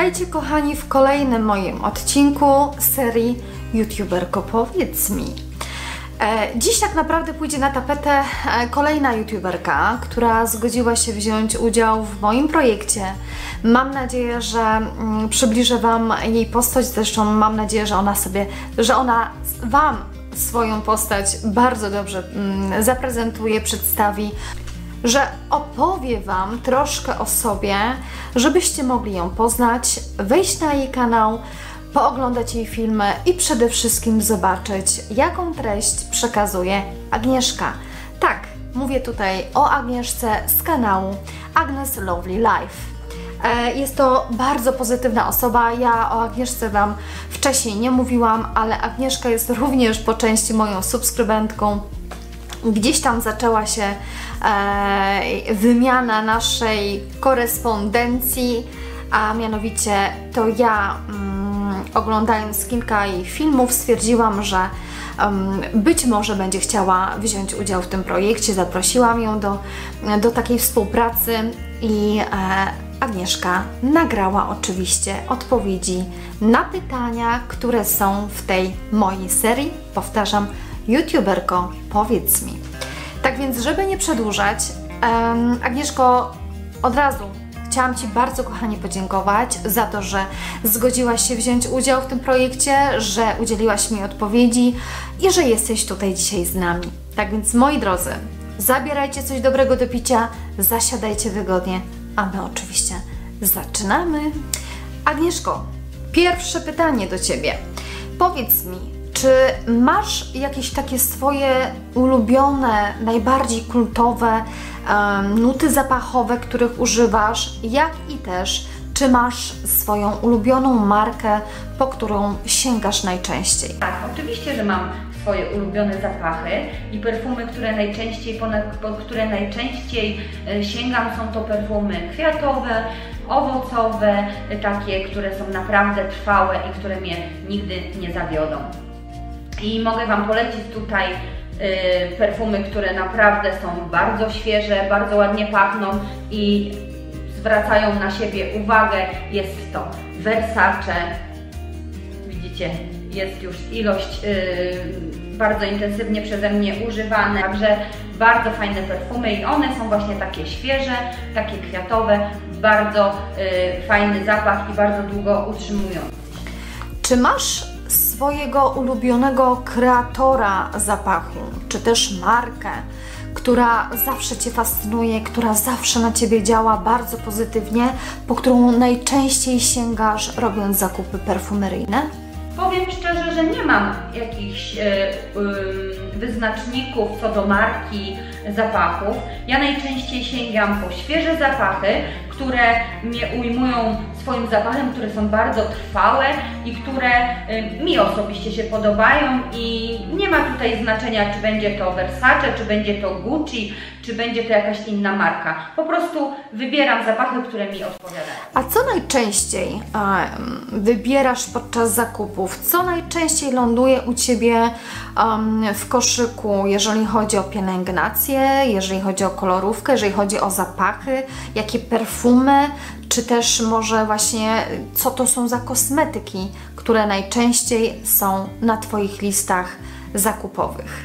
Witajcie kochani w kolejnym moim odcinku serii YouTuberko powiedz mi. Dziś tak naprawdę pójdzie na tapetę kolejna YouTuberka, która zgodziła się wziąć udział w moim projekcie. Mam nadzieję, że przybliżę Wam jej postać, zresztą mam nadzieję, że ona Wam swoją postać bardzo dobrze zaprezentuje, przedstawi, że opowie Wam troszkę o sobie, żebyście mogli ją poznać, wejść na jej kanał, pooglądać jej filmy i przede wszystkim zobaczyć, jaką treść przekazuje Agnieszka. Tak, mówię tutaj o Agnieszce z kanału Agnes Lovely Life. Jest to bardzo pozytywna osoba. Ja o Agnieszce Wam wcześniej nie mówiłam, ale Agnieszka jest również po części moją subskrybentką. Gdzieś tam zaczęła się wymiana naszej korespondencji, a mianowicie to ja oglądając kilka jej filmów stwierdziłam, że być może będzie chciała wziąć udział w tym projekcie. Zaprosiłam ją do takiej współpracy i Agnieszka nagrała oczywiście odpowiedzi na pytania, które są w tej mojej serii. Powtarzam, YouTuberko powiedz mi. Tak więc, żeby nie przedłużać, Agnieszko, od razu chciałam Ci bardzo kochanie podziękować za to, że zgodziłaś się wziąć udział w tym projekcie, że udzieliłaś mi odpowiedzi i że jesteś tutaj dzisiaj z nami. Tak więc, moi drodzy, zabierajcie coś dobrego do picia, zasiadajcie wygodnie, a my oczywiście zaczynamy. Agnieszko, pierwsze pytanie do Ciebie. Powiedz mi, czy masz jakieś takie swoje ulubione, najbardziej kultowe nuty zapachowe, których używasz, jak i też czy masz swoją ulubioną markę, po którą sięgasz najczęściej? Tak, oczywiście, że mam swoje ulubione zapachy i perfumy, po które najczęściej sięgam, są to perfumy kwiatowe, owocowe, takie, które są naprawdę trwałe i które mnie nigdy nie zawiodą. I mogę Wam polecić tutaj perfumy, które naprawdę są bardzo świeże, bardzo ładnie pachną i zwracają na siebie uwagę. Jest to Versace. Widzicie, jest już ilość bardzo intensywnie przeze mnie używane, także bardzo fajne perfumy i one są właśnie takie świeże, takie kwiatowe, bardzo fajny zapach i bardzo długo utrzymujący. Czy masz swojego ulubionego kreatora zapachu, czy też markę, która zawsze Cię fascynuje, która zawsze na Ciebie działa bardzo pozytywnie, po którą najczęściej sięgasz, robiąc zakupy perfumeryjne? Powiem szczerze, że nie mam jakichś wyznaczników co do marki zapachów. Ja najczęściej sięgam po świeże zapachy, które mnie ujmują swoim zapachem, które są bardzo trwałe i które mi osobiście się podobają i nie ma tutaj znaczenia, czy będzie to Versace, czy będzie to Gucci, czy będzie to jakaś inna marka. Po prostu wybieram zapachy, które mi odpowiadają. A co najczęściej wybierasz podczas zakupów? Co najczęściej ląduje u Ciebie w koszyku, jeżeli chodzi o pielęgnację, jeżeli chodzi o kolorówkę, jeżeli chodzi o zapachy, jakie perfumy, czy też może właśnie co to są za kosmetyki, które najczęściej są na Twoich listach zakupowych?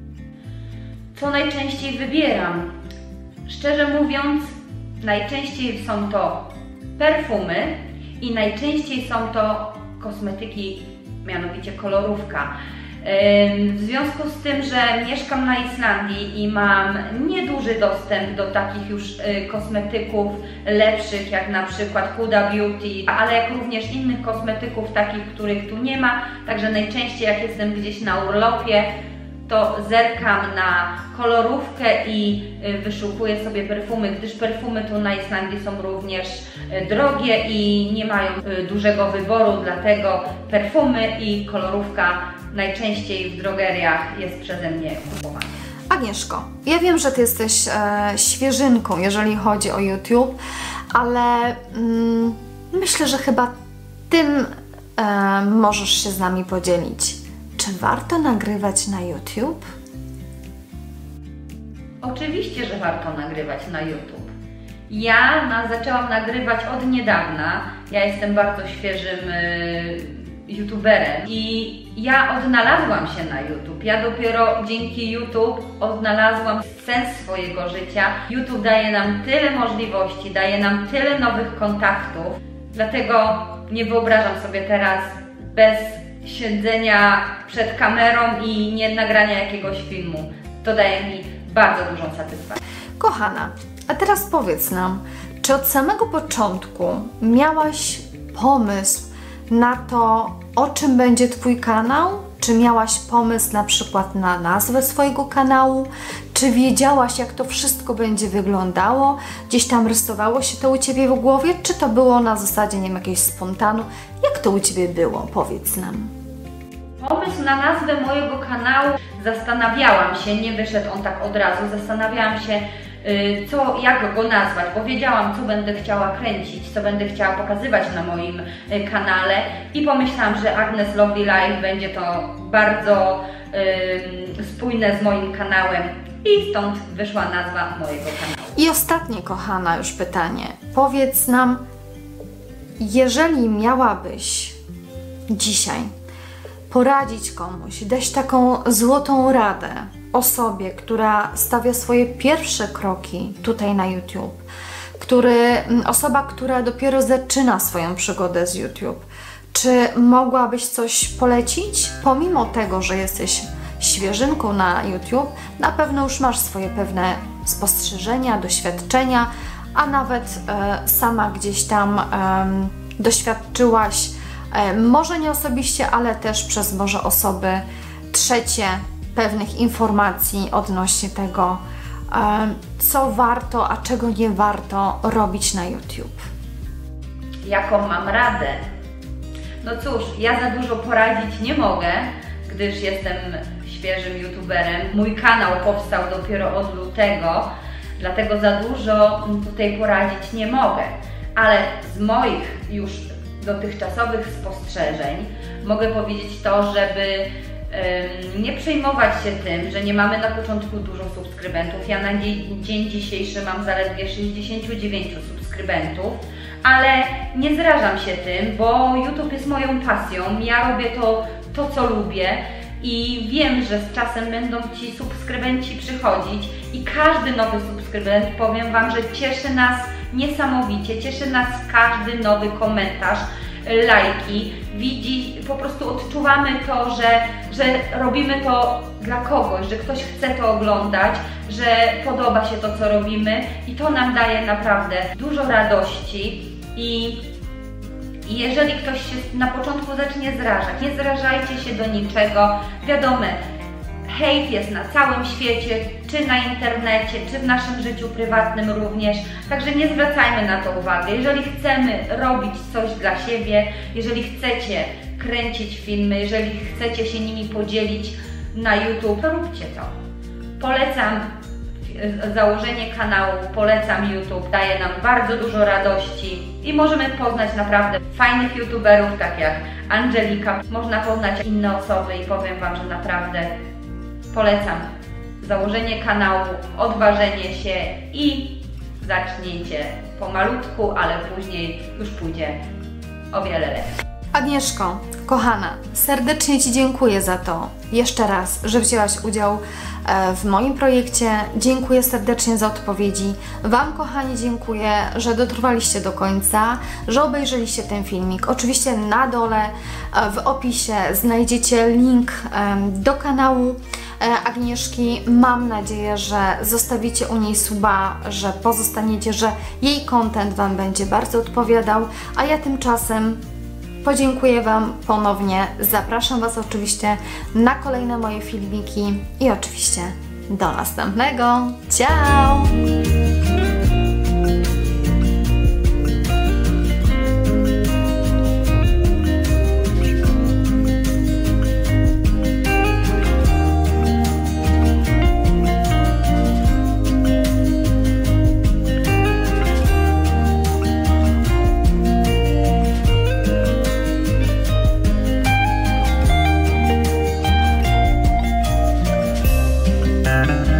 Co najczęściej wybieram? Szczerze mówiąc, najczęściej są to perfumy i najczęściej są to kosmetyki, mianowicie kolorówka. W związku z tym, że mieszkam na Islandii i mam nieduży dostęp do takich już kosmetyków lepszych, jak na przykład Huda Beauty, ale jak również innych kosmetyków takich, których tu nie ma, także najczęściej jak jestem gdzieś na urlopie, to zerkam na kolorówkę i wyszukuję sobie perfumy, gdyż perfumy tu na Islandii są również drogie i nie mają dużego wyboru, dlatego perfumy i kolorówka najczęściej w drogeriach jest przeze mnie kupowana. Agnieszko, ja wiem, że Ty jesteś świeżynką, jeżeli chodzi o YouTube, ale myślę, że chyba tym możesz się z nami podzielić. Czy warto nagrywać na YouTube? Oczywiście, że warto nagrywać na YouTube. Zaczęłam nagrywać od niedawna. Ja jestem bardzo świeżym youtuberem i ja odnalazłam się na YouTube. Ja dopiero dzięki YouTube odnalazłam sens swojego życia. YouTube daje nam tyle możliwości, daje nam tyle nowych kontaktów. Dlatego nie wyobrażam sobie teraz bez siedzenia przed kamerą i nie nagrania jakiegoś filmu. To daje mi bardzo dużą satysfakcję. Kochana, a teraz powiedz nam, czy od samego początku miałaś pomysł na to, o czym będzie Twój kanał? Czy miałaś pomysł na przykład na nazwę swojego kanału? Czy wiedziałaś, jak to wszystko będzie wyglądało? Gdzieś tam rysowało się to u Ciebie w głowie? Czy to było na zasadzie, nie wiem, jakiegoś spontanu? Jak to u Ciebie było? Powiedz nam. Pomysł na nazwę mojego kanału, zastanawiałam się, nie wyszedł on tak od razu, zastanawiałam się, jak go nazwać, bo wiedziałam, co będę chciała kręcić, co będę chciała pokazywać na moim kanale i pomyślałam, że Agnes Lovely Life będzie to bardzo spójne z moim kanałem i stąd wyszła nazwa mojego kanału. I ostatnie, kochana, już pytanie. Powiedz nam, jeżeli miałabyś dzisiaj poradzić komuś, dać taką złotą radę osobie, która stawia swoje pierwsze kroki tutaj na YouTube, osoba, która dopiero zaczyna swoją przygodę z YouTube, czy mogłabyś coś polecić? Pomimo tego, że jesteś świeżynką na YouTube, na pewno już masz swoje pewne spostrzeżenia, doświadczenia, a nawet sama gdzieś tam doświadczyłaś, może nie osobiście, ale też przez może osoby trzecie, pewnych informacji odnośnie tego, co warto, a czego nie warto robić na YouTube. Jaką mam radę? No cóż, ja za dużo poradzić nie mogę, gdyż jestem świeżym youtuberem. Mój kanał powstał dopiero od lutego, dlatego za dużo tutaj poradzić nie mogę. Ale z moich już dotychczasowych spostrzeżeń mogę powiedzieć to, żeby nie przejmować się tym, że nie mamy na początku dużo subskrybentów. Ja na dzień dzisiejszy mam zaledwie 69 subskrybentów, ale nie zrażam się tym, bo YouTube jest moją pasją. Ja robię to co lubię i wiem, że z czasem będą ci subskrybenci przychodzić i każdy nowy subskrybent, powiem Wam, że cieszy nas niesamowicie, cieszy nas każdy nowy komentarz, lajki, po prostu odczuwamy to, że robimy to dla kogoś, że ktoś chce to oglądać, że podoba się to, co robimy i to nam daje naprawdę dużo radości i jeżeli ktoś się na początku zacznie zrażać, nie zrażajcie się do niczego, wiadomo, hejt jest na całym świecie, czy na internecie, czy w naszym życiu prywatnym również, także nie zwracajmy na to uwagi. Jeżeli chcemy robić coś dla siebie, jeżeli chcecie kręcić filmy, jeżeli chcecie się nimi podzielić na YouTube, to róbcie to. Polecam założenie kanału, polecam YouTube, daje nam bardzo dużo radości i możemy poznać naprawdę fajnych youtuberów, tak jak Angelika, można poznać inne osoby i powiem Wam, że naprawdę polecam założenie kanału, odważenie się i zaczniecie pomalutku, ale później już pójdzie o wiele lepiej. Agnieszko, kochana, serdecznie Ci dziękuję za to, jeszcze raz, że wzięłaś udział w moim projekcie. Dziękuję serdecznie za odpowiedzi. Wam, kochani, dziękuję, że dotrwaliście do końca, że obejrzeliście ten filmik. Oczywiście na dole w opisie znajdziecie link do kanału Agnieszki. Mam nadzieję, że zostawicie u niej suba, że pozostaniecie, że jej content Wam będzie bardzo odpowiadał, a ja tymczasem podziękuję Wam ponownie. Zapraszam Was oczywiście na kolejne moje filmiki i oczywiście do następnego. Ciao! Thank you.